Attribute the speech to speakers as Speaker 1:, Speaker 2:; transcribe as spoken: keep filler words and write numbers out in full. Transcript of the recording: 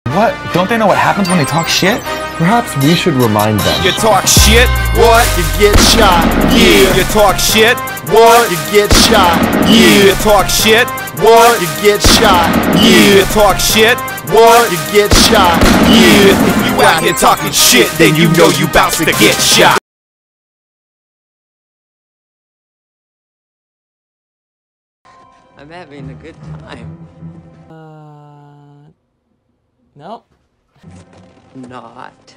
Speaker 1: What? Don't they know what happens when they talk shit?
Speaker 2: Perhaps we should remind them.
Speaker 3: You talk shit, what? You get shot, yeah. You talk shit, what? You get shot, yeah. You talk shit, what? You get shot, yeah. You talk shit, what? You get shot, yeah. If you out here talking shit, then you know you bout to get shot.
Speaker 4: I'm having a good time.
Speaker 5: Uh, nope.
Speaker 4: Not.